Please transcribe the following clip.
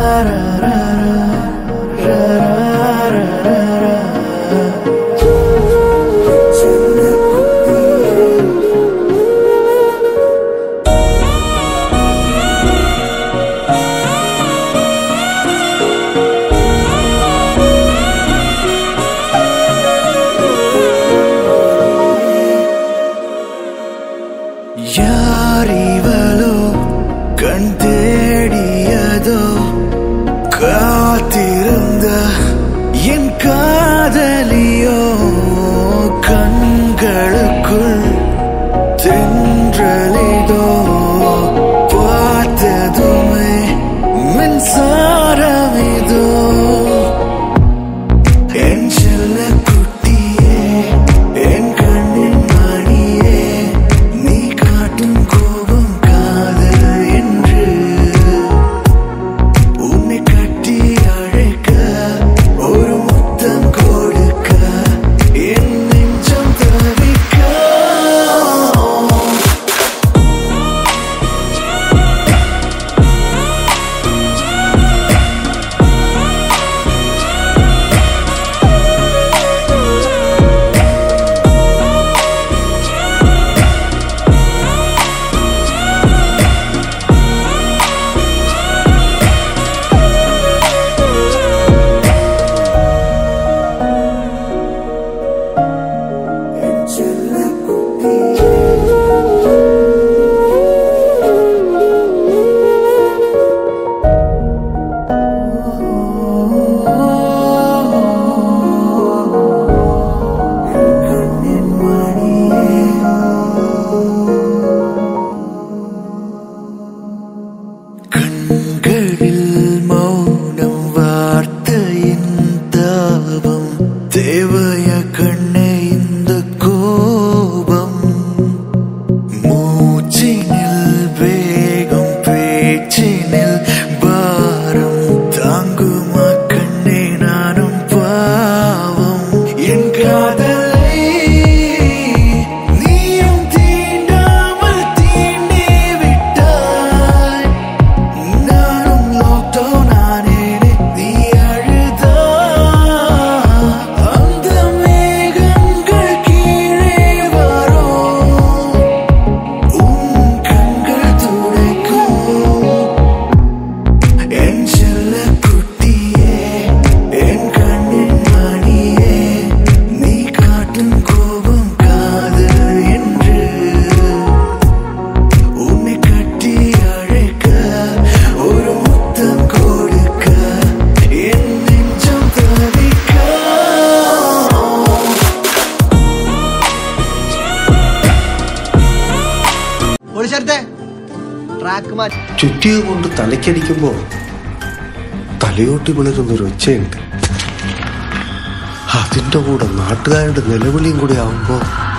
யாரிவளோ கண் தேடியதோ காத்திருந்த என் காதலியோ கண்களுக்குள் தென்றலிதோ பார்த்ததுமே மின்சாரமிதோ என் செல்ல குட்டியே என் கண்ணின் மணியே நீ காட்டும் கோபம் காதல் என்று உன்னை கட்டி அழைக்க ஒரு முத்தம் கொடுக்க என் நெஞ்சம் தவிக்க கண்களில் மௌனம் வார்த்தையின் தாபம் தேவைய கண்ணே இந்த கோபம் மூச்சினில் வேகம் பேச்சினில் பாரம் தாங்குமா கண்ணே நானும் பாவம் என் காதலை நீயும் தீண்டாமல் தீண்டி விட்டாய் நானும் லாக்டவுன் ஆனேனே நீ அழுதா அந்த மேகங்கள் கீழே வரும் உன் கண்கள் துடைக்கும் என் செல்ல குட்டியே என் கண்ணின் மணியே நீ காட்டும் கோபம் காதல் என்று உன்னை கட்டி அழைக்க ஒரு முத்தம் கொடுக்க என் நெஞ்சம் தவிக்க ചുറ്റിക കൊണ്ട് തലയ്ക്കടിക്കുമ്പോ തലയോട്ടി വിളരുന്നൊരു ഒച്ചയുണ്ട്. അതിന്റെ കൂടെ നാട്ടുകാരുടെ നിലവിളിയും കൂടി ആവുമ്പോ